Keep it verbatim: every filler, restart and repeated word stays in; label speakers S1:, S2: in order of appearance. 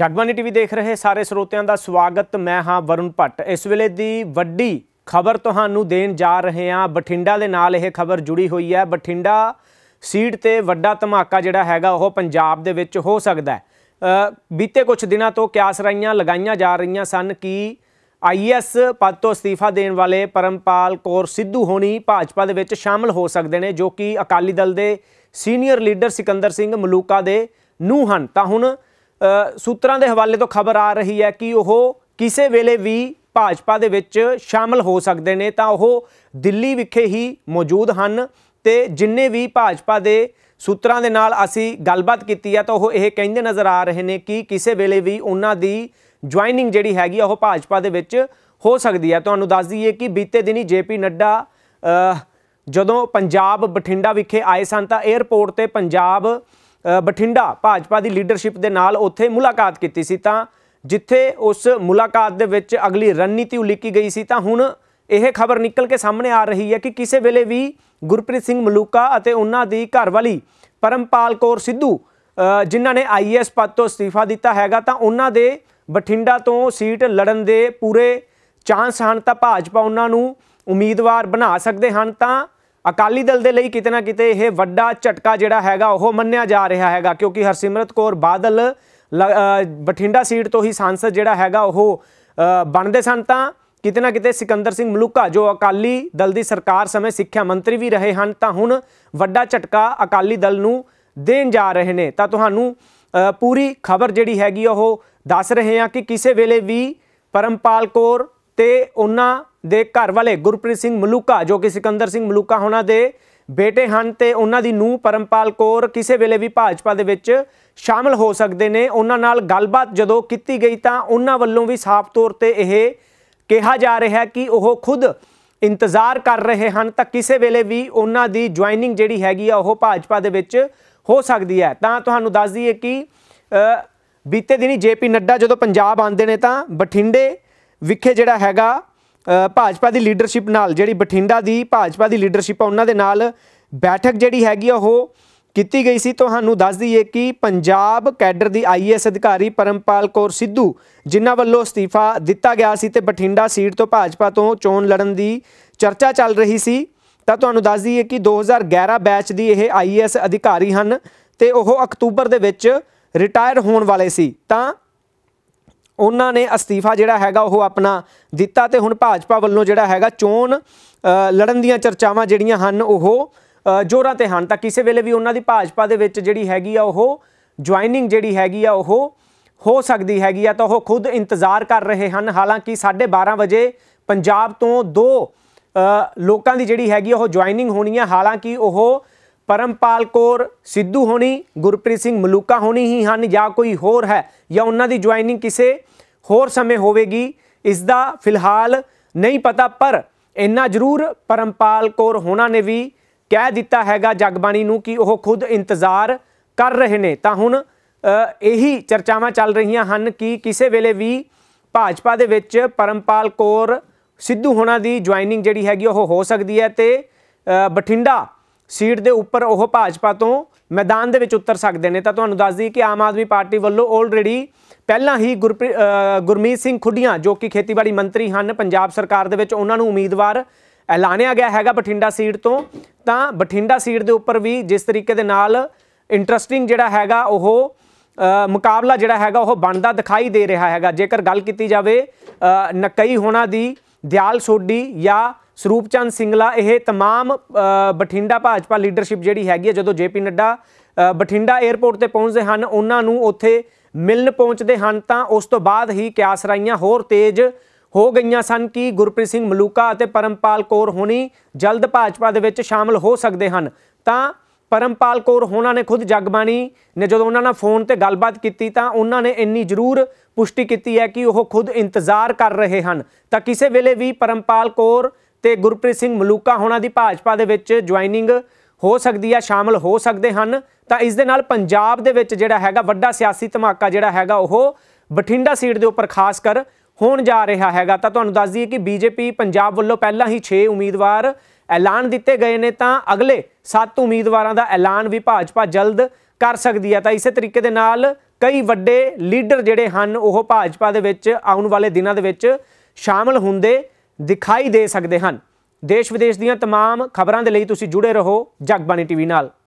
S1: Jagbani TV देख रहे सारे ਸਰੋਤਿਆਂ ਦਾ ਸਵਾਗਤ। मैं हाँ वरुण भट्ट। इस वेले दी वड्डी खबर तुहानू देन जा रहे हैं। बठिंडा दे नाल यह खबर जुड़ी हुई है। बठिंडा सीट ते वड्डा धमाका जिहड़ा हैगा ओह पंजाब दे विच हो सकदा है। बीते कुछ दिनों तो क्यासराइयां लगाईयां जा रही सन कि आई ए एस पद तो अस्तीफा देने वाले परमपाल कौर सिद्धू होनी भाजपा दे विच शामिल हो सकते हैं, जो कि अकाली दल के सीनियर लीडर सिकंदर सिंह मलूका दे नूंह हन। तां हुण सूत्रां दे हवाले तो खबर आ रही है कि वह किसी वेले भी भाजपा दे विच शामिल हो सकते हैं। तो वह दिल्ली विखे ही मौजूद हैं ते जिन्ने भी भाजपा दे सूत्रां दे नाल असी गलबात कीती है तो वह यह कहंदे नज़र आ रहे हैं कि किसी वेले भी उन्हां दी ज्वाइनिंग जिहड़ी हैगी वह भाजपा दे विच हो सकती है। तुहानूं दस दईए कि बीते दिनी जे पी नड्डा जदों पंजाब बठिंडा विखे आए सन तां एयरपोर्ट ते पंजाब बठिंडा भाजपा की लीडरशिप के नाल उत्थे मुलाकात की सी। तां जिथे उस मुलाकात दे विच अगली रणनीति उलीकी गई सी, तां हुण यह खबर निकल के सामने आ रही है कि किसी वेले भी गुरप्रीत सिंह मलूका अते उन्हां दी घरवाली परमपाल कौर सिद्धू जिन्हां ने आई ए एस पद तो अस्तीफा दिता हैगा तां उन्हां दे बठिंडा तो सीट लड़न दे पूरे चांस हैं। तां भाजपा उन्हां नूं उम्मीदवार बना सकते हैं। तां अकाली दल दे लई किते ना किते यह वड्डा झटका जिहड़ा हैगा ओह मन्निया जा रहा हैगा, क्योंकि हरसिमरत कौर बादल बठिंडा सीट तो ही सांसद जिहड़ा हैगा ओह बनदे सन। तां किते ना किते सिकंदर सिंह मलूका जो अकाली दल की सरकार समय सिक्ख्या मंत्री भी रहे हैं, तां हुण वड्डा झटका अकाली दल नूं देण जा रहे हैं। तां तुहानूं पूरी खबर जिहड़ी हैगी ओह दस रहे हैं कि किसी वेले भी परमपाल कौर ते उन्हां दे घर वाले गुरप्रीत सिंह मलूका जो कि सिकंदर सिंह मलूका होना दे बेटे हैं ते उन्हां दी नूंह परमपाल कौर किसी वेले भी भाजपा दे विच शामिल हो सकते हैं। उन्हां नाल गलबात जदों कीती गई तां उन्हां वल्लों भी साफ तौर ते यह कहा जा रहा है कि वह खुद इंतजार कर रहे हैं तां किसी वेले भी उन्हां दी ज्वाइनिंग जिहड़ी हैगी आ ओह भाजपा दे विच हो सकती है। तां तुहानूं दस दईए कि बीते दिनी जे पी नड्डा जदों पंजाब आंदे ने तां बठिंडे विखे जिहड़ा हैगा भाजपा की लीडरशिप नाल जिहड़ी बठिंडा की भाजपा की लीडरशिप उन्हां दे नाल बैठक जिहड़ी हैगी ओह कीती गई सी। तुहानूं दस दईए कि पंजाब कैडर की आई ए एस अधिकारी परमपाल कौर सिद्धू जिन्हां वल्लों अस्तीफा दिता गया सी ते बठिंडा सीट तो भाजपा तो चोण लड़न की चर्चा चल रही सी। तां तुहानूं दस दईए कि दो हज़ार ग्यारह बैच की यह आई ए एस अधिकारी हैं ते ओह अक्तूबर दे विच रिटायर होने वाले सी। तां उन्होंने अस्तीफा जिहड़ा हैगा ओह अपना दिता ते हुण भाजपा वल्लों जिहड़ा हैगा चोण लड़न दीयां चर्चावां जिहड़ियां हन ओह जोरां ते हन। तां किसी वेले भी उन्हां दी भाजपा दे विच जिहड़ी हैगी आ ओह ज्वाइनिंग जिहड़ी हैगी आ ओह हो सकदी हैगी आ। तां ओह खुद इंतजार कर रहे हैं। हालांकि साढ़े बारह बजे पंजाब तो दो लोकां दी जिहड़ी हैगी ओह ज्वाइनिंग होनी है। हालांकि ओह परमपाल कौर सिद्धू होनी गुरप्रीत सिंह मलूका होनी ही हैं या कोई होर है या उन्हां दी ज्वाइनिंग किसी होर समय होवेगी, इसका फिलहाल नहीं पता। पर इन्ना जरूर परमपाल कौर होना ने भी कह दिता हैगा जगबाणी नूं कि वह खुद इंतजार कर रहे हैं। तां हुण यही चर्चावां चल रही हैं कि किसी वेले भी भाजपा दे विच परमपाल कौर सिद्धू होना दी ज्वाइनिंग जिहड़ी हैगी ओह हो सकती है ते बठिंडा सीट के उपर वह भाजपा तो मैदान दे विच उतर सकते हैं। तो तुहानूं दस दी कि आम आदमी पार्टी वालों ऑलरेडी पहला ही गुरप्रीत गुरमीत सिंह खुडियां जो कि खेतीबाड़ी मंत्री हैं पंजाब सरकार दे विच उन्हां नूं उम्मीदवार ऐलानिया गया हैगा बठिंडा सीट तो। तां बठिंडा सीट के उपर भी जिस तरीके दे नाल इंटरस्टिंग जिहड़ा हैगा ओह मुकाबला जिहड़ा हैगा ओह बनदा दिखाई दे रहा हैगा। जेकर गल कीती जावे नकई होना दी, दयाल सोढी या ਸਰੂਪਚੰਦ ਸਿੰਗਲਾ यह तमाम बठिंडा भाजपा लीडरशिप जिहड़ी हैगी है जदों J P Nadda Bathinda airport ते पहुंचते हैं उन्हां नूं उत्थे मिलण पहुंचते हैं तां उस तो बाद ही क्यासराइयां होर तेज हो गईयां सन कि गुरप्रीत सिंह मलूका अते परमपाल कौर होनी जल्द भाजपा दे विच शामिल हो सकते हैं। तां परमपाल कौर होना ने खुद जगबाणी ने जदों उन्हां नाल फोन ते गलबात कीती तां उन्हां ने इन्नी जरूर पुष्टि की है कि वह खुद इंतजार कर रहे हैं। तां किसी वेले भी परमपाल कौर ते गुरप्रीत सिंह मलूका होना दी भाजपा दे विच ज्वाइनिंग हो सकती है, शामिल हो सकते हैं। तो इस दे नाल पंजाब दे विच जिहड़ा हैगा वड्डा सियासी धमाका जिहड़ा हैगा ओह बठिंडा सीट के उपर खास कर होण जा रहा हैगा। तो तुहानूं दस दईए कि बीजेपी पंजाब वल्लों पहला ही छे उम्मीदवार ऐलान दिते गए ने, तां अगले सत्त उम्मीदवारों का ऐलान भी भाजपा जल्द कर सकती है। तो इस तरीके दे नाल ਕਈ ਵੱਡੇ ਲੀਡਰ ਜਿਹੜੇ ਹਨ ਉਹ ਭਾਜਪਾ ਦੇ ਵਿੱਚ ਆਉਣ ਵਾਲੇ ਦਿਨਾਂ ਦੇ ਵਿੱਚ ਸ਼ਾਮਲ ਹੁੰਦੇ ਦਿਖਾਈ ਦੇ ਸਕਦੇ ਹਨ। ਦੇਸ਼ ਵਿਦੇਸ਼ ਦੀਆਂ तमाम ਖਬਰਾਂ ਦੇ ਲਈ ਤੁਸੀਂ ਜੁੜੇ ਰਹੋ ਜਗਬਾਣੀ ਟੀਵੀ ਨਾਲ।